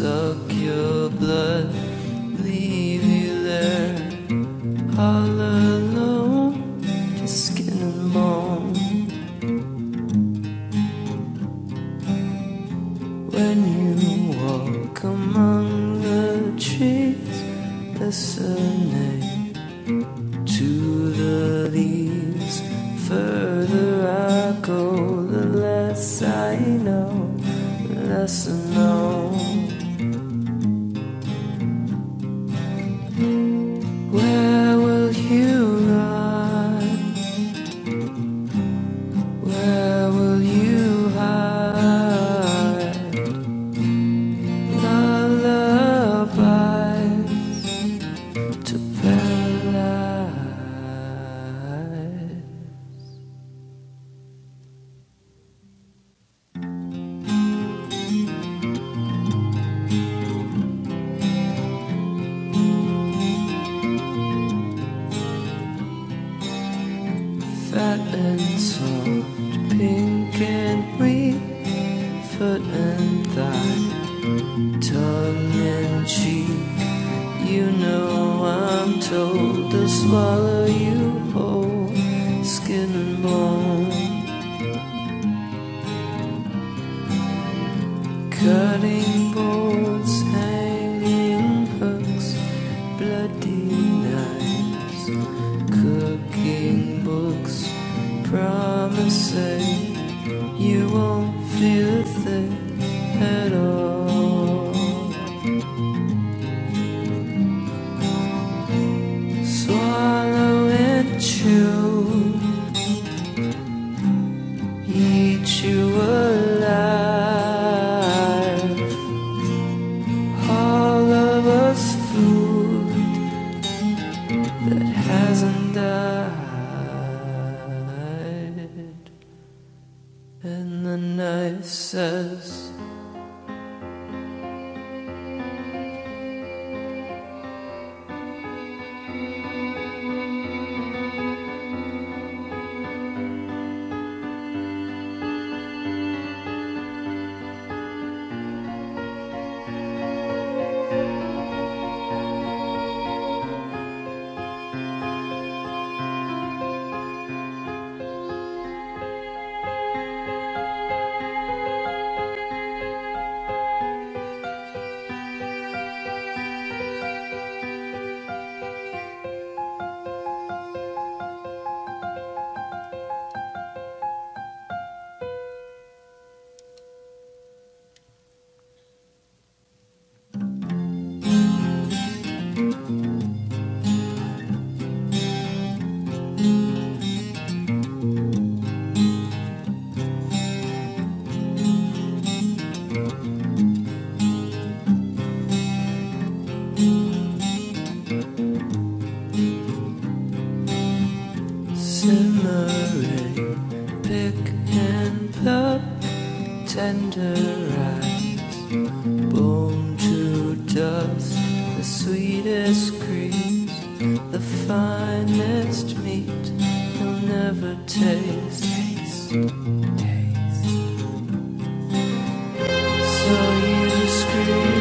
suck your blood, leave you there all alone, just skin and bone. When you walk among the trees, listening to the leaves, further I go, the less I know, the less I know. Where will you run? Where will you hide? Lullabies to paralyze. Fat and soft, pink and weak, foot and thigh, tongue and cheek. You know I'm told to swallow you whole, skin and bone. Cutting boards, hanging hooks, bloody knives, cooking books, promising you won't feel a thing at all. Swallow and chew, eat you alive. All of us food that hasn't died. And the knife says, simmering, pick and pluck, tenderize, bone to dust, the sweetest grease, the finest meat you'll never taste. So you scream.